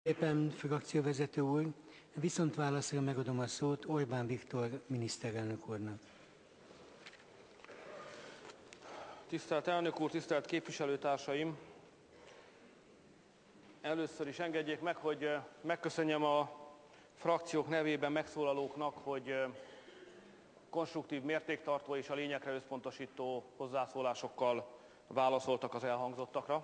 Éppen frakcióvezető úr, viszont válaszra megadom a szót Orbán Viktor miniszterelnök úrnak. Tisztelt elnök úr, tisztelt képviselőtársaim! Először is engedjék meg, hogy megköszönjem a frakciók nevében megszólalóknak, hogy konstruktív, mértéktartó és a lényegre összpontosító hozzászólásokkal válaszoltak az elhangzottakra.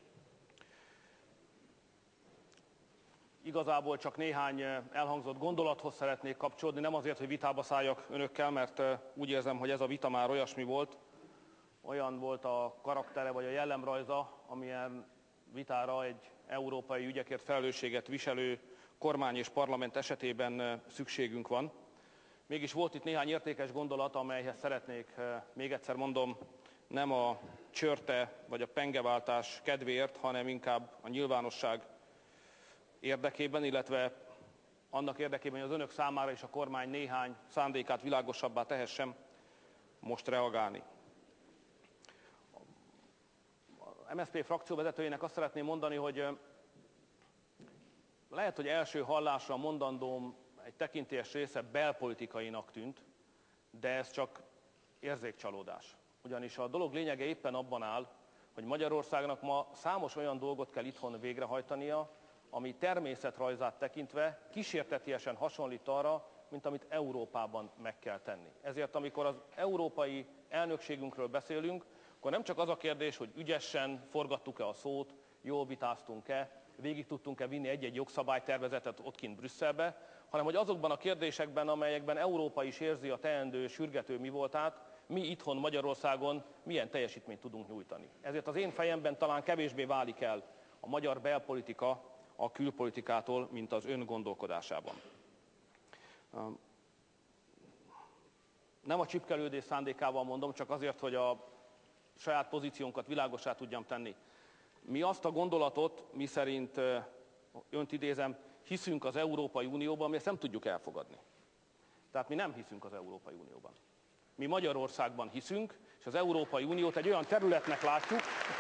Igazából csak néhány elhangzott gondolathoz szeretnék kapcsolódni, nem azért, hogy vitába szálljak önökkel, mert úgy érzem, hogy ez a vita már olyasmi volt, olyan volt a karaktere vagy a jellemrajza, amilyen vitára egy európai ügyekért felelősséget viselő kormány és parlament esetében szükségünk van. Mégis volt itt néhány értékes gondolat, amelyhez szeretnék, még egyszer mondom, nem a csörte vagy a pengeváltás kedvéért, hanem inkább a nyilvánosság érdekében, illetve annak érdekében, hogy az önök számára és a kormány néhány szándékát világosabbá tehessem, most reagálni. A MSZP frakcióvezetőjének azt szeretném mondani, hogy lehet, hogy első hallásra a mondandóm egy tekintélyes része belpolitikainak tűnt, de ez csak érzékcsalódás. Ugyanis a dolog lényege éppen abban áll, hogy Magyarországnak ma számos olyan dolgot kell itthon végrehajtania, ami természetrajzát tekintve kísértetiesen hasonlít arra, mint amit Európában meg kell tenni. Ezért, amikor az európai elnökségünkről beszélünk, akkor nem csak az a kérdés, hogy ügyesen forgattuk-e a szót, jól vitáztunk-e, végig tudtunk-e vinni egy-egy jogszabálytervezetet ott kint Brüsszelbe, hanem hogy azokban a kérdésekben, amelyekben Európa is érzi a teendő, sürgető mivoltát, mi itthon Magyarországon milyen teljesítményt tudunk nyújtani. Ezért az én fejemben talán kevésbé válik el a magyar belpolitika a külpolitikától, mint az ön gondolkodásában. Nem a csipkelődés szándékával mondom, csak azért, hogy a saját pozíciónkat világossá tudjam tenni. Mi azt a gondolatot, miszerint, önt idézem, hiszünk az Európai Unióban, mi ezt nem tudjuk elfogadni. Tehát mi nem hiszünk az Európai Unióban. Mi Magyarországban hiszünk, és az Európai Uniót egy olyan területnek látjuk,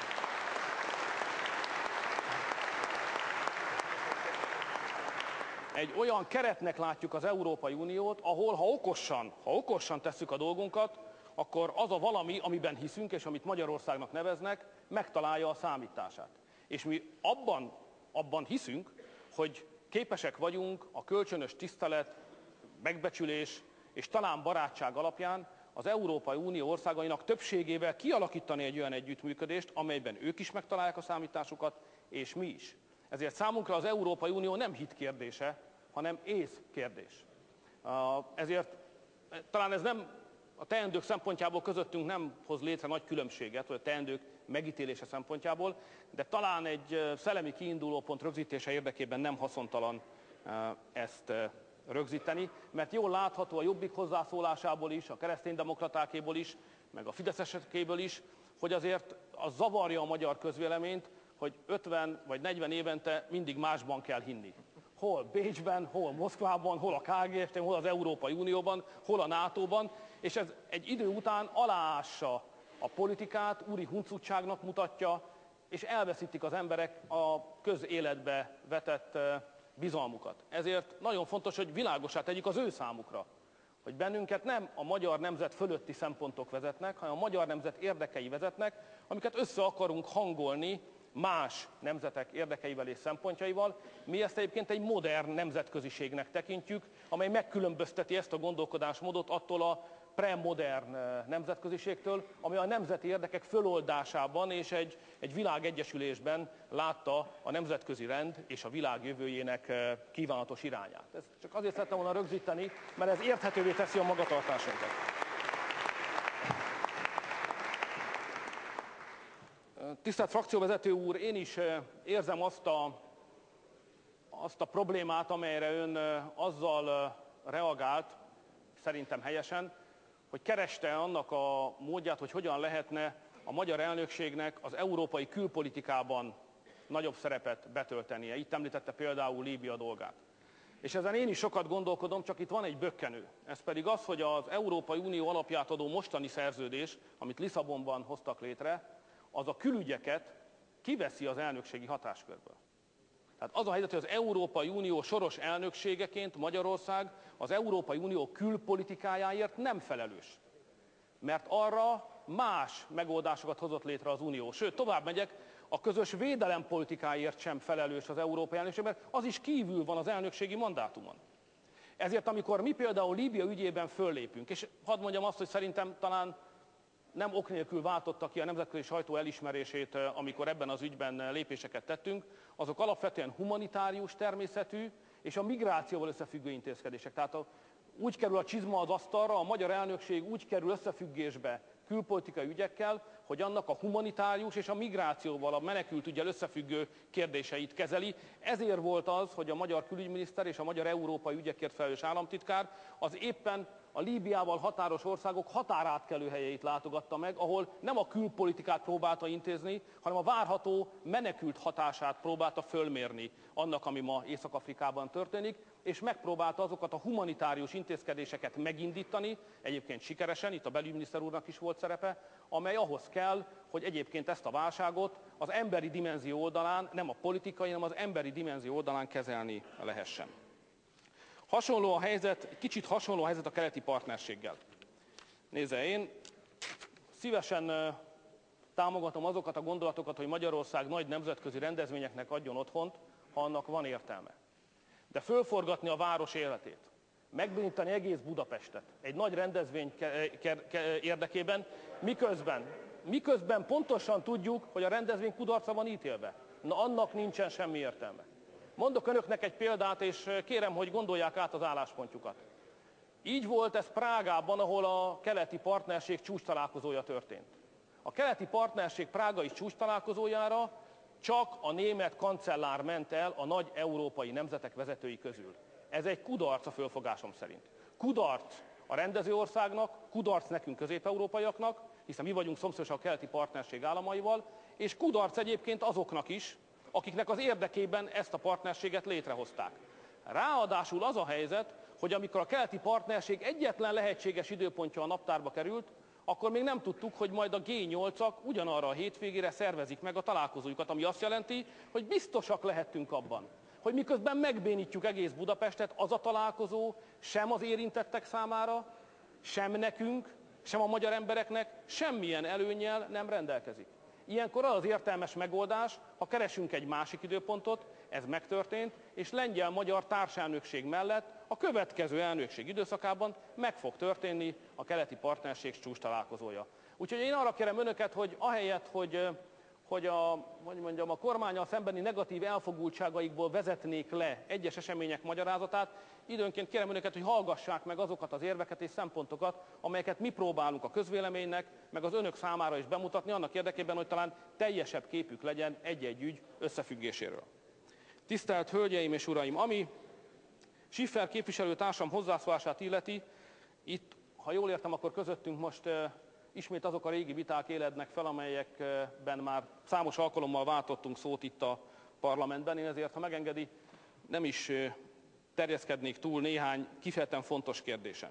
egy olyan keretnek látjuk az Európai Uniót, ahol ha okosan tesszük a dolgunkat, akkor az a valami, amiben hiszünk, és amit Magyarországnak neveznek, megtalálja a számítását. És mi abban hiszünk, hogy képesek vagyunk a kölcsönös tisztelet, megbecsülés és talán barátság alapján az Európai Unió országainak többségével kialakítani egy olyan együttműködést, amelyben ők is megtalálják a számításukat, és mi is. Ezért számunkra az Európai Unió nem hit kérdése, hanem ész kérdés. Ezért talán ez nem a teendők szempontjából közöttünk nem hoz létre nagy különbséget, vagy a teendők megítélése szempontjából, de talán egy szellemi kiindulópont rögzítése érdekében nem haszontalan ezt rögzíteni, mert jól látható a Jobbik hozzászólásából is, a kereszténydemokratákéból is, meg a fideszesekéből is, hogy azért az zavarja a magyar közvéleményt, hogy 50 vagy 40 évente mindig másban kell hinni. Hol Bécsben, hol Moszkvában, hol a KGST-ben, hol az Európai Unióban, hol a NATO-ban, és ez egy idő után aláássa a politikát, úri huncutságnak mutatja, és elveszítik az emberek a közéletbe vetett bizalmukat. Ezért nagyon fontos, hogy világossá tegyük az ő számukra, hogy bennünket nem a magyar nemzet fölötti szempontok vezetnek, hanem a magyar nemzet érdekei vezetnek, amiket össze akarunk hangolni más nemzetek érdekeivel és szempontjaival. Mi ezt egyébként egy modern nemzetköziségnek tekintjük, amely megkülönbözteti ezt a gondolkodásmódot attól a premodern nemzetköziségtől, ami a nemzeti érdekek föloldásában és egy világegyesülésben látta a nemzetközi rend és a világ jövőjének kívánatos irányát. Ezt csak azért szerettem volna rögzíteni, mert ez érthetővé teszi a magatartásunkat. Tisztelt frakcióvezető úr, én is érzem azt a problémát, amelyre ön azzal reagált, szerintem helyesen, hogy kereste annak a módját, hogy hogyan lehetne a magyar elnökségnek az európai külpolitikában nagyobb szerepet betöltenie. Itt említette például Líbia dolgát. És ezen én is sokat gondolkodom, csak itt van egy bökkenő. Ez pedig az, hogy az Európai Unió alapját adó mostani szerződés, amit Lisszabonban hoztak létre, az a külügyeket kiveszi az elnökségi hatáskörből. Tehát az a helyzet, hogy az Európai Unió soros elnökségeként Magyarország az Európai Unió külpolitikájáért nem felelős. Mert arra más megoldásokat hozott létre az Unió. Sőt, tovább megyek, a közös védelempolitikáért sem felelős az Európai Elnökség, mert az is kívül van az elnökségi mandátumon. Ezért amikor mi például Líbia ügyében föllépünk, és hadd mondjam azt, hogy szerintem talán nem ok nélkül váltotta ki a nemzetközi sajtó elismerését, amikor ebben az ügyben lépéseket tettünk, azok alapvetően humanitárius természetű és a migrációval összefüggő intézkedések. Tehát úgy kerül a csizma az asztalra, a magyar elnökség úgy kerül összefüggésbe külpolitikai ügyekkel, hogy annak a humanitárius és a migrációval, a menekültüggyel összefüggő kérdéseit kezeli. Ezért volt az, hogy a magyar külügyminiszter és a magyar európai ügyekért felelős államtitkár az éppen a Líbiával határos országok határátkelő helyeit látogatta meg, ahol nem a külpolitikát próbálta intézni, hanem a várható menekült hatását próbálta fölmérni annak, ami ma Észak-Afrikában történik, és megpróbálta azokat a humanitárius intézkedéseket megindítani, egyébként sikeresen, itt a belügyminiszter úrnak is volt szerepe, amely ahhoz kell, hogy egyébként ezt a válságot az emberi dimenzió oldalán, nem a politikai, hanem az emberi dimenzió oldalán kezelni lehessen. Hasonló a helyzet, kicsit hasonló a helyzet a keleti partnerséggel. Nézze, én szívesen támogatom azokat a gondolatokat, hogy Magyarország nagy nemzetközi rendezvényeknek adjon otthont, ha annak van értelme. De fölforgatni a város életét, megbénítani egész Budapestet egy nagy rendezvény érdekében, miközben pontosan tudjuk, hogy a rendezvény kudarcra van ítélve. Na, annak nincsen semmi értelme. Mondok önöknek egy példát, és kérem, hogy gondolják át az álláspontjukat. Így volt ez Prágában, ahol a keleti partnerség csúcstalálkozója történt. A keleti partnerség prágai csúcstalálkozójára csak a német kancellár ment el a nagy európai nemzetek vezetői közül. Ez egy kudarc a fölfogásom szerint. Kudarc a rendező országnak, kudarc nekünk közép-európaiaknak, hiszen mi vagyunk szomszédosak a keleti partnerség államaival, és kudarc egyébként azoknak is, akiknek az érdekében ezt a partnerséget létrehozták. Ráadásul az a helyzet, hogy amikor a keleti partnerség egyetlen lehetséges időpontja a naptárba került, akkor még nem tudtuk, hogy majd a G8-ak ugyanarra a hétvégére szervezik meg a találkozójukat, ami azt jelenti, hogy biztosak lehettünk abban, hogy miközben megbénítjuk egész Budapestet, az a találkozó sem az érintettek számára, sem nekünk, sem a magyar embereknek semmilyen előnnyel nem rendelkezik. Ilyenkor az értelmes megoldás, ha keresünk egy másik időpontot, ez megtörtént, és lengyel-magyar társelnökség mellett a következő elnökség időszakában meg fog történni a keleti partnerség csúcstalálkozója. Úgyhogy én arra kérem önöket, hogy ahelyett, hogy a kormánnyal szembeni negatív elfogultságaikból vezetnék le egyes események magyarázatát, időnként kérem önöket, hogy hallgassák meg azokat az érveket és szempontokat, amelyeket mi próbálunk a közvéleménynek, meg az önök számára is bemutatni, annak érdekében, hogy talán teljesebb képük legyen egy-egy ügy összefüggéséről. Tisztelt Hölgyeim és Uraim, ami Schiffer képviselőtársam hozzászólását illeti, itt, ha jól értem, akkor közöttünk most ismét azok a régi viták élednek fel, amelyekben már számos alkalommal váltottunk szót itt a parlamentben. Én ezért, ha megengedi, nem is terjeszkednék túl néhány kifejezetten fontos kérdésen.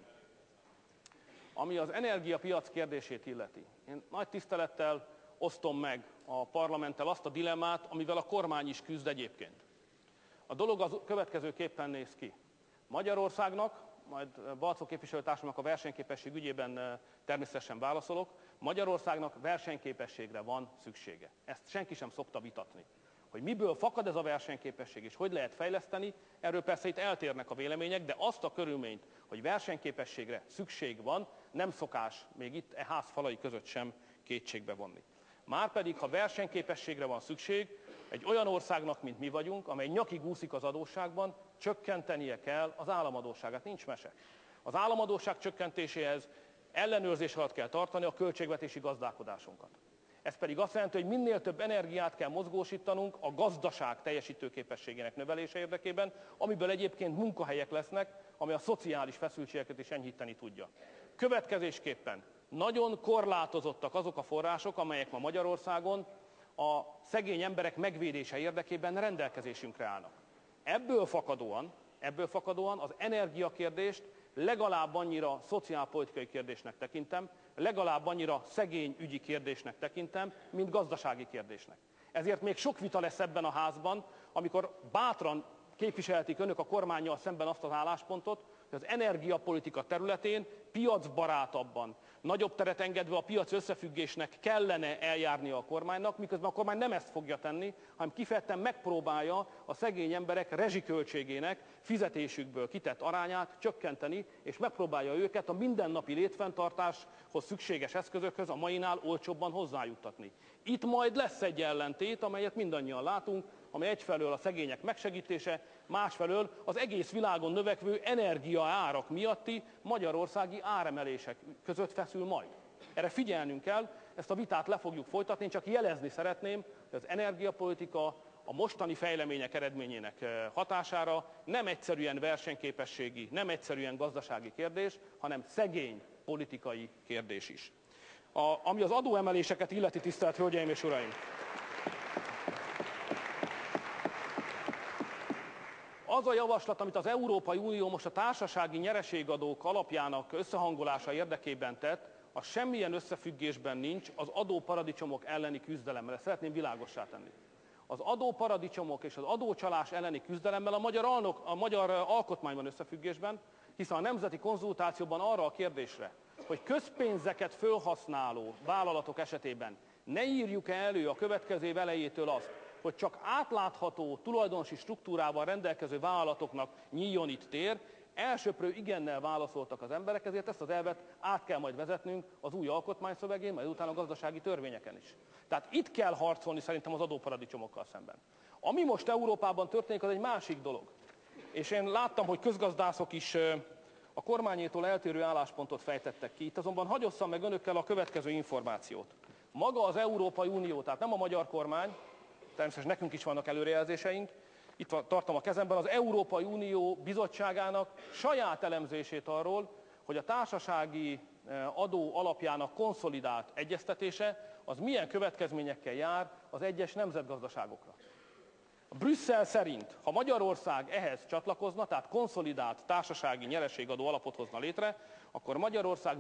Ami az energiapiac kérdését illeti, én nagy tisztelettel osztom meg a parlamenttel azt a dilemmát, amivel a kormány is küzd egyébként. A dolog az következőképpen néz ki. Magyarországnak, majd Balczó képviselőtársamnak a versenyképesség ügyében természetesen válaszolok, Magyarországnak versenyképességre van szüksége. Ezt senki sem szokta vitatni. Hogy miből fakad ez a versenyképesség, és hogy lehet fejleszteni, erről persze itt eltérnek a vélemények, de azt a körülményt, hogy versenyképességre szükség van, nem szokás még itt e ház falai között sem kétségbe vonni. Márpedig, ha versenyképességre van szükség, egy olyan országnak, mint mi vagyunk, amely nyakig úszik az adósságban, csökkentenie kell az államadósságát. Nincs mese. Az államadósság csökkentéséhez ellenőrzés alatt kell tartani a költségvetési gazdálkodásunkat. Ez pedig azt jelenti, hogy minél több energiát kell mozgósítanunk a gazdaság teljesítőképességének növelése érdekében, amiből egyébként munkahelyek lesznek, ami a szociális feszültségeket is enyhíteni tudja. Következésképpen nagyon korlátozottak azok a források, amelyek ma Magyarországon a szegény emberek megvédése érdekében rendelkezésünkre állnak. Ebből fakadóan az energiakérdést legalább annyira szociálpolitikai kérdésnek tekintem, legalább annyira szegényügyi kérdésnek tekintem, mint gazdasági kérdésnek. Ezért még sok vita lesz ebben a házban amikor bátran képviselhetik önök a kormánnyal szemben azt az álláspontot, hogy az energiapolitika területén piacbarátabban, nagyobb teret engedve a piac összefüggésnek kellene eljárnia a kormánynak, miközben a kormány nem ezt fogja tenni, hanem kifejezetten megpróbálja a szegény emberek rezsiköltségének, fizetésükből kitett arányát csökkenteni, és megpróbálja őket a mindennapi létfenntartáshoz szükséges eszközökhöz a mainál olcsóbban hozzájuttatni. Itt majd lesz egy ellentét, amelyet mindannyian látunk, amely egyfelől a szegények megsegítése, másfelől az egész világon növekvő energiaárak miatti magyarországi áremelések között feszül majd. Erre figyelnünk kell, ezt a vitát le fogjuk folytatni, én csak jelezni szeretném, hogy az energiapolitika a mostani fejlemények eredményének hatására nem egyszerűen versenyképességi, nem egyszerűen gazdasági kérdés, hanem szegény politikai kérdés is. Ami az adóemeléseket illeti, tisztelt Hölgyeim és Uraim! Az a javaslat, amit az Európai Unió most a társasági nyereségadók alapjának összehangolása érdekében tett, az semmilyen összefüggésben nincs az adóparadicsomok elleni küzdelemmel. Ezt szeretném világossá tenni. Az adóparadicsomok és az adócsalás elleni küzdelemmel a magyar alkotmány van összefüggésben, hiszen a nemzeti konzultációban arra a kérdésre, hogy közpénzeket fölhasználó vállalatok esetében ne írjuk-e elő a következő év elejétől azt, hogy csak átlátható tulajdonosi struktúrával rendelkező vállalatoknak nyíljon itt tér, elsöprő igennel válaszoltak az emberek, ezért ezt az elvet át kell majd vezetnünk az új alkotmányszövegén, majd utána a gazdasági törvényeken is. Tehát itt kell harcolni szerintem az adóparadicsomokkal szemben. Ami most Európában történik, az egy másik dolog. És én láttam, hogy közgazdászok is a kormányétól eltérő álláspontot fejtettek ki. Itt azonban hadd osszam meg önökkel a következő információt. Maga az Európai Unió, tehát nem a magyar kormány, természetesen nekünk is vannak előrejelzéseink, itt tartom a kezemben, az Európai Unió bizottságának saját elemzését arról, hogy a társasági adó alapjának konszolidált egyeztetése az milyen következményekkel jár az egyes nemzetgazdaságokra. Brüsszel szerint, ha Magyarország ehhez csatlakozna, tehát konszolidált társasági nyereségadó alapot hozna létre, akkor Magyarország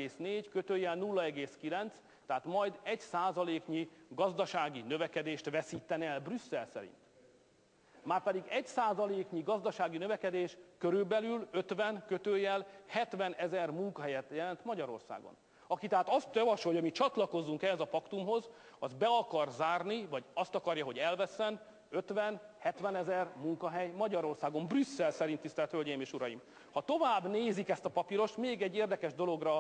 0,4 / 0,9, tehát majd 1%-nyi gazdasági növekedést veszítene el Brüsszel szerint. Márpedig 1%-nyi gazdasági növekedés körülbelül 70 000 munkahelyet jelent Magyarországon. Aki tehát azt javasolja, hogy mi csatlakozzunk ehhez a paktumhoz, az be akar zárni, vagy azt akarja, hogy elvesszen 50-70 000 munkahely Magyarországon, Brüsszel szerint, tisztelt Hölgyeim és Uraim. Ha tovább nézik ezt a papírost, még egy érdekes dologra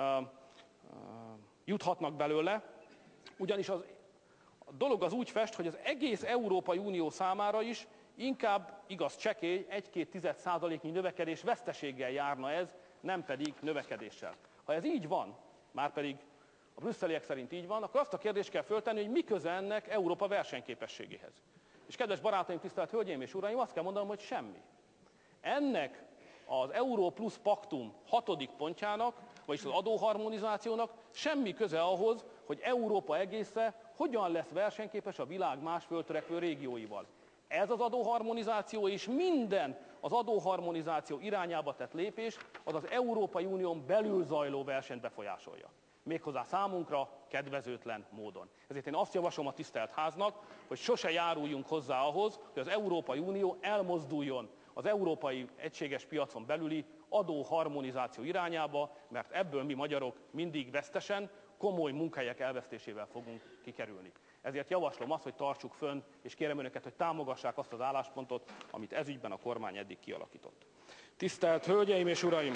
juthatnak belőle, ugyanis a dolog az úgy fest, hogy az egész Európai Unió számára is inkább igaz csekély 1,2% növekedés veszteséggel járna ez, nem pedig növekedéssel. Ha ez így van, márpedig a brüsszeliek szerint így van, akkor azt a kérdést kell föltenni, hogy mi köze ennek Európa versenyképességéhez. És kedves barátaim, tisztelt Hölgyeim és Uraim, azt kell mondanom, hogy semmi. Ennek az Euró Plusz Paktum 6. pontjának, vagyis az adóharmonizációnak semmi köze ahhoz, hogy Európa egésze hogyan lesz versenyképes a világ más föltörekvő régióival. Ez az adóharmonizáció és minden az adóharmonizáció irányába tett lépés az az Európai Unión belül zajló versenyt befolyásolja. Méghozzá számunkra kedvezőtlen módon. Ezért én azt javaslom a tisztelt háznak, hogy sose járuljunk hozzá ahhoz, hogy az Európai Unió elmozduljon az európai egységes piacon belüli adóharmonizáció irányába, mert ebből mi magyarok mindig vesztesen, komoly munkahelyek elvesztésével fogunk kikerülni. Ezért javaslom azt, hogy tartsuk fönn, és kérem önöket, hogy támogassák azt az álláspontot, amit ezügyben a kormány eddig kialakított. Tisztelt Hölgyeim és Uraim!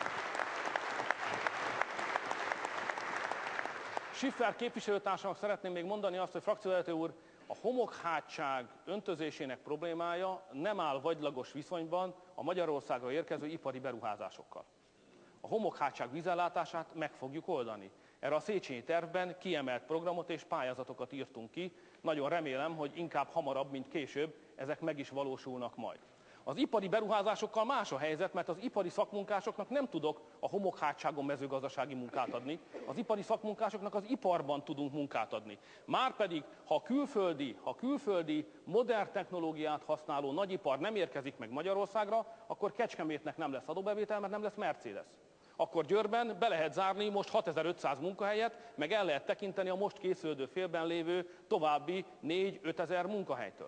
Schiffer képviselőtársamnak szeretném még mondani azt, hogy frakcióvezető úr, a homokhátság öntözésének problémája nem áll vagylagos viszonyban a Magyarországra érkező ipari beruházásokkal. A homokhátság vízellátását meg fogjuk oldani. Erre a Széchenyi tervben kiemelt programot és pályázatokat írtunk ki. Nagyon remélem, hogy inkább hamarabb, mint később ezek meg is valósulnak majd. Az ipari beruházásokkal más a helyzet, mert az ipari szakmunkásoknak nem tudok a homokhátságon mezőgazdasági munkát adni. Az ipari szakmunkásoknak az iparban tudunk munkát adni. Márpedig, ha külföldi modern technológiát használó nagyipar nem érkezik meg Magyarországra, akkor Kecskemétnek nem lesz adóbevétel, mert nem lesz Mercedes. Akkor Győrben be lehet zárni most 6500 munkahelyet, meg el lehet tekinteni a most készülődő félben lévő további 4-5 ezer munkahelytől.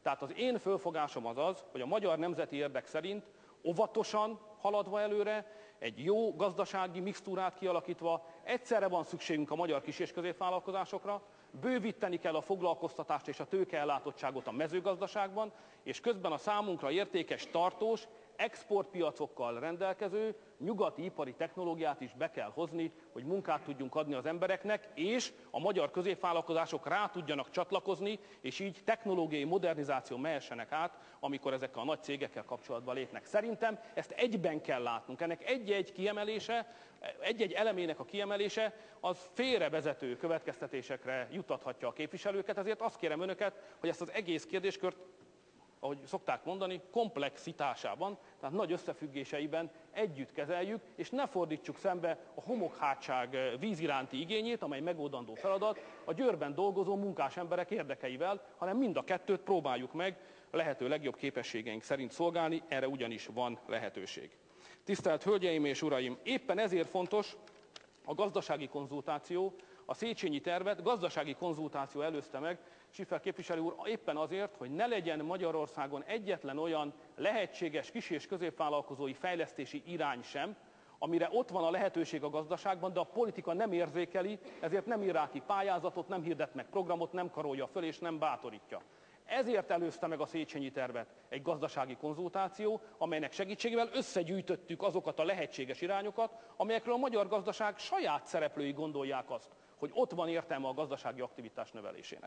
Tehát az én fölfogásom az, hogy a magyar nemzeti érdek szerint óvatosan haladva előre, egy jó gazdasági mixtúrát kialakítva, egyszerre van szükségünk a magyar kis- és középvállalkozásokra, bővíteni kell a foglalkoztatást és a tőkeellátottságot a mezőgazdaságban, és közben a számunkra értékes, tartós, exportpiacokkal rendelkező nyugati ipari technológiát is be kell hozni, hogy munkát tudjunk adni az embereknek, és a magyar középvállalkozások rá tudjanak csatlakozni, és így technológiai modernizáció mehessenek át, amikor ezekkel a nagy cégekkel kapcsolatba lépnek. Szerintem ezt egyben kell látnunk. Ennek egy-egy kiemelése, egy-egy elemének a kiemelése az félrevezető következtetésekre juttathatja a képviselőket, ezért azt kérem önöket, hogy ezt az egész kérdéskört, ahogy szokták mondani, komplexitásában, tehát nagy összefüggéseiben együtt kezeljük, és ne fordítsuk szembe a homokhátság víz iránti igényét, amely megoldandó feladat, a Győrben dolgozó munkás emberek érdekeivel, hanem mind a kettőt próbáljuk meg a lehető legjobb képességeink szerint szolgálni, erre ugyanis van lehetőség. Tisztelt Hölgyeim és Uraim, éppen ezért fontos a gazdasági konzultáció, a Széchenyi tervet gazdasági konzultáció előzte meg, Schiffer képviselő úr, éppen azért, hogy ne legyen Magyarországon egyetlen olyan lehetséges kis- és középvállalkozói fejlesztési irány sem, amire ott van a lehetőség a gazdaságban, de a politika nem érzékeli, ezért nem ír rá ki pályázatot, nem hirdet meg programot, nem karolja föl és nem bátorítja. Ezért előzte meg a Széchenyi tervet egy gazdasági konzultáció, amelynek segítségével összegyűjtöttük azokat a lehetséges irányokat, amelyekről a magyar gazdaság saját szereplői gondolják azt, hogy ott van értelme a gazdasági aktivitás növelésének.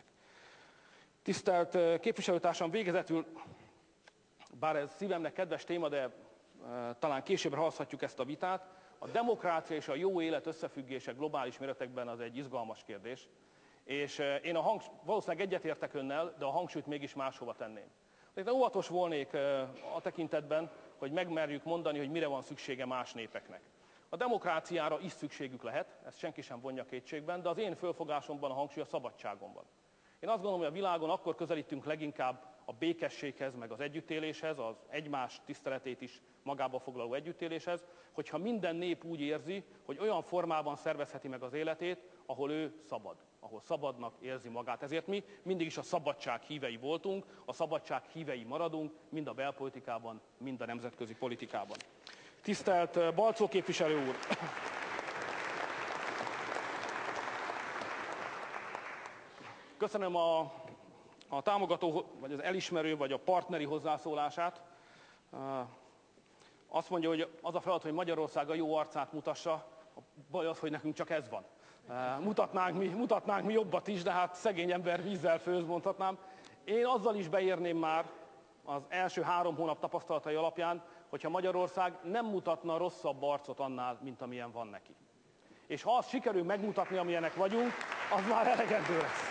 Tisztelt képviselőtársam, végezetül, bár ez szívemnek kedves téma, de talán későbbre halaszthatjuk ezt a vitát, a demokrácia és a jó élet összefüggése globális méretekben az egy izgalmas kérdés. És én valószínűleg egyetértek önnel, de a hangsúlyt mégis máshova tenném. De óvatos volnék a tekintetben, hogy megmerjük mondani, hogy mire van szüksége más népeknek. A demokráciára is szükségük lehet, ezt senki sem vonja kétségben, de az én fölfogásomban a hangsúly a szabadságon van. Én azt gondolom, hogy a világon akkor közelítünk leginkább a békességhez, meg az együttéléshez, az egymás tiszteletét is magába foglaló együttéléshez, hogyha minden nép úgy érzi, hogy olyan formában szervezheti meg az életét, ahol ő szabad, ahol szabadnak érzi magát. Ezért mi mindig is a szabadság hívei voltunk, a szabadság hívei maradunk, mind a belpolitikában, mind a nemzetközi politikában. Tisztelt Balczó képviselő úr! Köszönöm a támogató, vagy az elismerő, vagy a partneri hozzászólását. Azt mondja, hogy az a feladat, hogy Magyarország a jó arcát mutassa, a baj az, hogy nekünk csak ez van. Mutatnánk mi jobbat is, de hát szegény ember vízzel főz, mondhatnám. Én azzal is beérném már az első 3 hónap tapasztalatai alapján, hogyha Magyarország nem mutatna rosszabb arcot annál, mint amilyen van neki. És ha azt sikerül megmutatni, amilyenek vagyunk, az már elegendő lesz.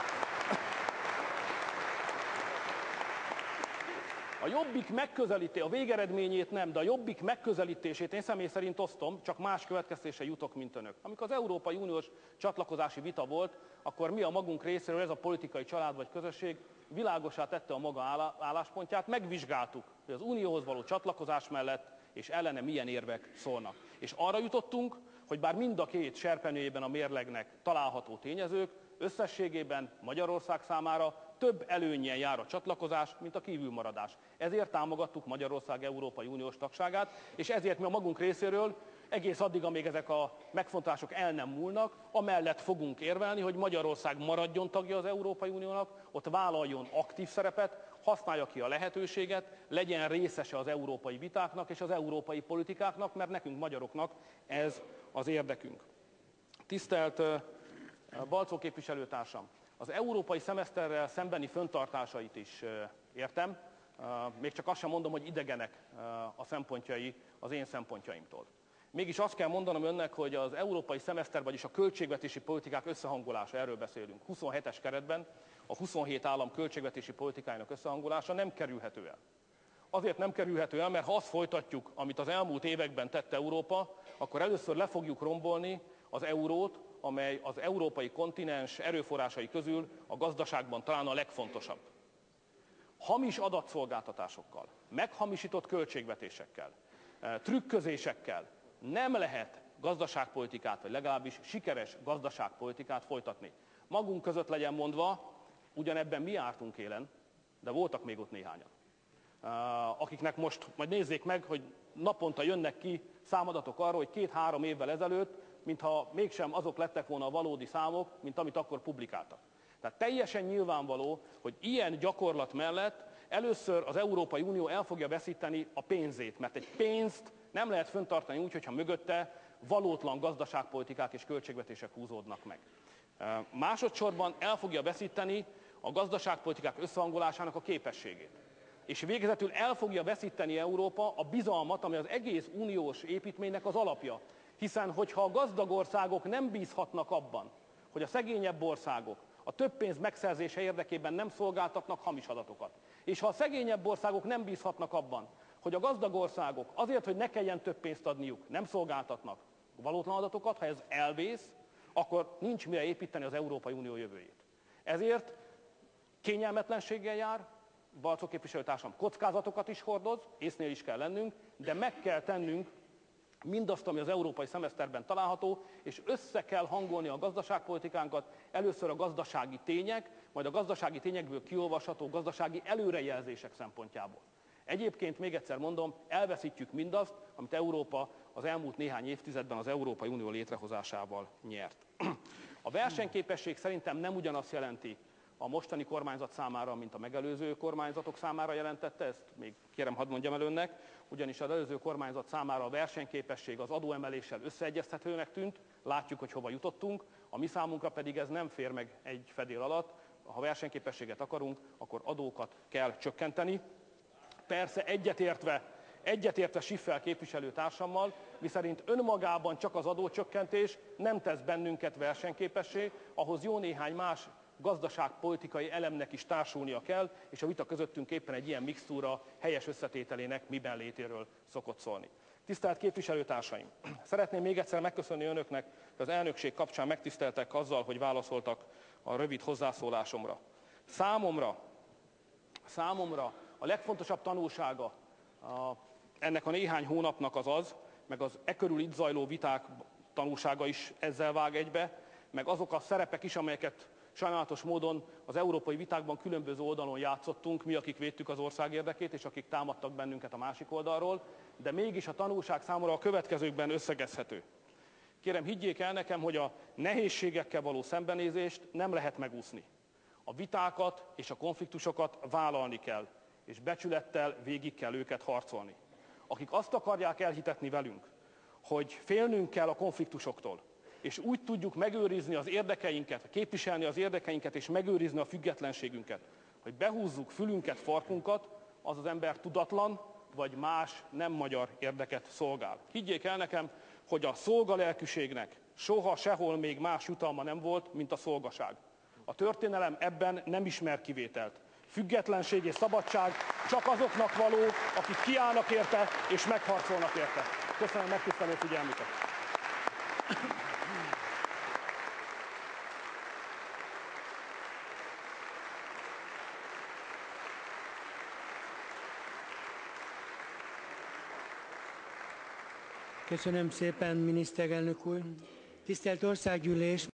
A Jobbik a végeredményét nem, de a Jobbik megközelítését én személy szerint osztom, csak más következtésre jutok, mint önök. Amikor az Európai Uniós csatlakozási vita volt, akkor mi a magunk részéről, ez a politikai család vagy közösség világossá tette a maga álláspontját, megvizsgáltuk, hogy az Unióhoz való csatlakozás mellett és ellene milyen érvek szólnak. És arra jutottunk, hogy bár mind a két serpenyőjében a mérlegnek található tényezők, összességében Magyarország számára több előnnyel jár a csatlakozás, mint a kívülmaradás. Ezért támogattuk Magyarország Európai Uniós tagságát, és ezért mi a magunk részéről egész addig, amíg ezek a megfontolások el nem múlnak, amellett fogunk érvelni, hogy Magyarország maradjon tagja az Európai Uniónak, ott vállaljon aktív szerepet, használja ki a lehetőséget, legyen részese az európai vitáknak és az európai politikáknak, mert nekünk magyaroknak ez az érdekünk. Tisztelt Balczó képviselőtársam! Az európai szemeszterrel szembeni fenntartásait is értem, még csak azt sem mondom, hogy idegenek a szempontjai az én szempontjaimtól. Mégis azt kell mondanom önnek, hogy az európai szemeszter, vagyis a költségvetési politikák összehangolása, erről beszélünk, 27-es keretben, a 27 állam költségvetési politikájának összehangolása nem kerülhető el. Azért nem kerülhető el, mert ha azt folytatjuk, amit az elmúlt években tett Európa, akkor először le fogjuk rombolni az eurót, amely az európai kontinens erőforrásai közül a gazdaságban talán a legfontosabb. Hamis adatszolgáltatásokkal, meghamisított költségvetésekkel, trükközésekkel nem lehet gazdaságpolitikát, vagy legalábbis sikeres gazdaságpolitikát folytatni. Magunk között legyen mondva, ugyanebben mi jártunk élen, de voltak még ott néhányan, akiknek most majd nézzék meg, hogy naponta jönnek ki számadatok arról, hogy 2-3 évvel ezelőtt, mintha mégsem azok lettek volna a valódi számok, mint amit akkor publikáltak. Tehát teljesen nyilvánvaló, hogy ilyen gyakorlat mellett először az Európai Unió el fogja veszíteni a pénzét, mert egy pénzt nem lehet fenntartani úgy, hogyha mögötte valótlan gazdaságpolitikák és költségvetések húzódnak meg. Másodszorban el fogja veszíteni a gazdaságpolitikák összehangolásának a képességét. És végezetül el fogja veszíteni Európa a bizalmat, ami az egész uniós építménynek az alapja. Hiszen, hogyha a gazdag országok nem bízhatnak abban, hogy a szegényebb országok a több pénz megszerzése érdekében nem szolgáltatnak hamis adatokat, és ha a szegényebb országok nem bízhatnak abban, hogy a gazdag országok azért, hogy ne kelljen több pénzt adniuk, nem szolgáltatnak valótlan adatokat, ha ez elvész, akkor nincs mire építeni az Európai Unió jövőjét. Ezért kényelmetlenséggel jár, Balczó képviselőtársam, kockázatokat is hordoz, észnél is kell lennünk, de meg kell tennünk mindazt, ami az európai szemeszterben található, és össze kell hangolni a gazdaságpolitikánkat, először a gazdasági tények, majd a gazdasági tényekből kiolvasható gazdasági előrejelzések szempontjából. Egyébként még egyszer mondom, elveszítjük mindazt, amit Európa az elmúlt néhány évtizedben az Európai Unió létrehozásával nyert. A versenyképesség szerintem nem ugyanazt jelenti a mostani kormányzat számára, mint a megelőző kormányzatok számára jelentette, ezt még kérem hadd mondjam el önnek, ugyanis az előző kormányzat számára a versenyképesség az adóemeléssel összeegyeztethetőnek tűnt, látjuk, hogy hova jutottunk, a mi számunkra pedig ez nem fér meg egy fedél alatt, ha versenyképességet akarunk, akkor adókat kell csökkenteni. Persze egyetértve Schiffel képviselőtársammal, miszerint önmagában csak az adócsökkentés nem tesz bennünket versenyképessé, ahhoz jó néhány más gazdaságpolitikai elemnek is társulnia kell, és a vita közöttünk éppen egy ilyen mixtúra helyes összetételének miben létéről szokott szólni. Tisztelt képviselőtársaim! Szeretném még egyszer megköszönni önöknek, hogy az elnökség kapcsán megtiszteltek azzal, hogy válaszoltak a rövid hozzászólásomra. Számomra a legfontosabb tanulsága ennek a néhány hónapnak az, meg az körül itt zajló viták tanulsága is ezzel vág egybe, meg azok a szerepek is, amelyeket sajnálatos módon az európai vitákban különböző oldalon játszottunk, mi, akik védtük az ország érdekét, és akik támadtak bennünket a másik oldalról, de mégis a tanulság számomra a következőkben összegezhető. Kérem, higgyék el nekem, hogy a nehézségekkel való szembenézést nem lehet megúszni. A vitákat és a konfliktusokat vállalni kell, és becsülettel végig kell őket harcolni. Akik azt akarják elhitetni velünk, hogy félnünk kell a konfliktusoktól, és úgy tudjuk megőrizni az érdekeinket, képviselni az érdekeinket és megőrizni a függetlenségünket, hogy behúzzuk fülünket, farkunkat, az az ember tudatlan, vagy más nem magyar érdeket szolgál. Higgyék el nekem, hogy a szolgalelkűségnek soha sehol még más jutalma nem volt, mint a szolgaság. A történelem ebben nem ismer kivételt. Függetlenség és szabadság csak azoknak való, akik kiállnak érte és megharcolnak érte. Köszönöm megtisztelő figyelmüket! Köszönöm szépen, miniszterelnök úr! Tisztelt Országgyűlés!